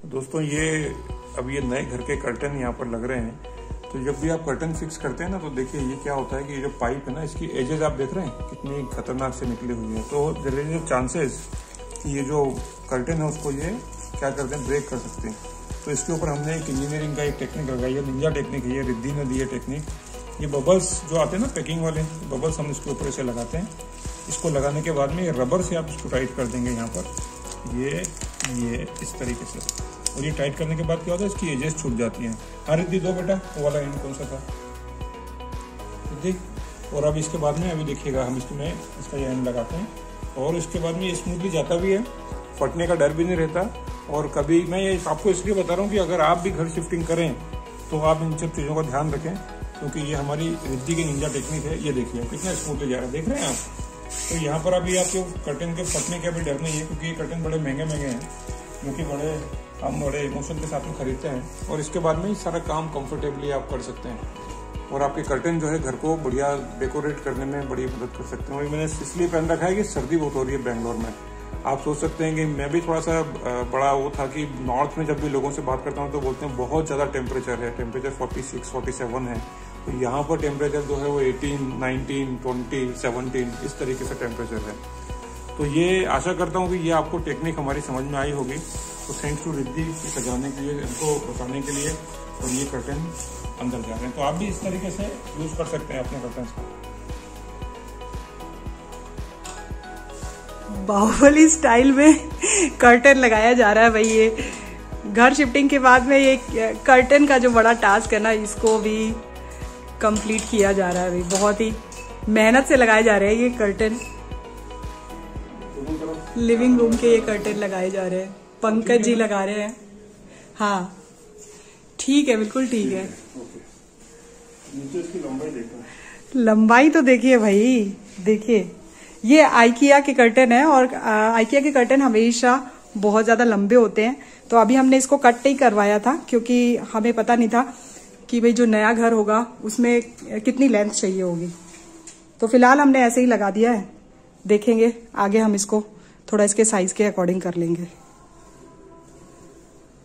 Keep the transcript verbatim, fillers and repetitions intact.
दोस्तों ये अब ये नए घर के कर्टन यहाँ पर लग रहे हैं। तो जब भी आप कर्टन फिक्स करते हैं ना, तो देखिए ये क्या होता है कि ये जो पाइप है ना, इसकी एजेस आप देख रहे हैं कितनी खतरनाक से निकली हुई है। तो देयर इज चांसेस कि ये जो कर्टन है उसको ये क्या करते हैं, ब्रेक कर सकते हैं। तो इसके ऊपर हमने एक इंजीनियरिंग का एक टेक्निक लगाई है, निंजा टेक्निक है, ये रिद्धि ने दी है टेक्निक। ये बबल्स जो आते हैं ना पैकिंग वाले, बबल्स हम इसके ऊपर ऐसे लगाते हैं। इसको लगाने के बाद में ये रबर से आप इसको टाइट कर देंगे यहाँ पर, ये ये इस तरीके से। और ये टाइट करने के बाद क्या होता है, इसकी एजेस छूट जाती हैं। हाँ रिद्धि दो बेटा, वो वाला एंड कौन सा था रिद्धि। और अब इसके बाद में अभी देखिएगा हम इसमें इसका ये एंड लगाते हैं और इसके बाद में ये स्मूथली जाता भी है, फटने का डर भी नहीं रहता। और कभी मैं ये आपको इसलिए बता रहा हूँ कि अगर आप भी घर शिफ्टिंग करें तो आप इन सब चीज़ों का ध्यान रखें, क्योंकि ये हमारी रिद्धि की निंजा टेक्निक है। ये देखिए कितना स्मूथली जा रहा है, देख रहे हैं आप। तो यहाँ पर अभी आपके कर्टन के फटने का भी डर नहीं है, क्योंकि ये कर्टन बड़े महंगे महंगे हैं, जो कि बड़े हम बड़े इमोशन के साथ में खरीदते हैं। और इसके बाद में सारा काम कंफर्टेबली आप कर सकते हैं और आपके कर्टन जो है घर को बढ़िया डेकोरेट करने में बड़ी मदद कर सकते हैं। और मैंने इसलिए पहन रखा है कि सर्दी बहुत हो रही है बेंगलोर में। आप सोच सकते हैं कि मैं भी थोड़ा सा बड़ा वो था कि नॉर्थ में जब भी लोगों से बात करता हूँ तो बोलते हैं बहुत ज़्यादा टेम्परेचर है, temperature forty six forty seven है। तो यहाँ पर टेम्परेचर जो है वो एटीन नाइनटीन ट्वेंटी सेवनटीन इस तरीके से टेम्परेचर है। तो ये आशा करता हूँ कि ये आपको टेक्निक हमारी समझ में आई होगी। तो थैंक्स टू रिद्धि सजाने के लिए, इनको बताने के लिए। और ये कर्टन अंदर जा रहे हैं, तो आप भी इस तरीके से यूज कर सकते हैं अपने कर्टन को। बाहुबली स्टाइल में कर्टन लगाया जा रहा है भाई। ये घर शिफ्टिंग के बाद में ये कर्टन का जो बड़ा टास्क है ना, इसको भी कंप्लीट किया जा रहा है भाई। बहुत ही मेहनत से लगाए जा रहे हैं ये कर्टन। लिविंग रूम के ये कर्टन लगाए जा रहे हैं, पंकज जी लगा रहे हैं। हाँ ठीक है, बिल्कुल ठीक है। लंबाई तो देखिए भाई, देखिए ये आइकिया के कर्टन है और आइकिया के कर्टन हमेशा बहुत ज्यादा लंबे होते हैं। तो अभी हमने इसको कट नहीं करवाया था, क्योंकि हमें पता नहीं था कि भाई जो नया घर होगा उसमें कितनी लेंथ चाहिए होगी। तो फिलहाल हमने ऐसे ही लगा दिया है, देखेंगे आगे हम इसको थोड़ा इसके साइज के अकॉर्डिंग कर लेंगे।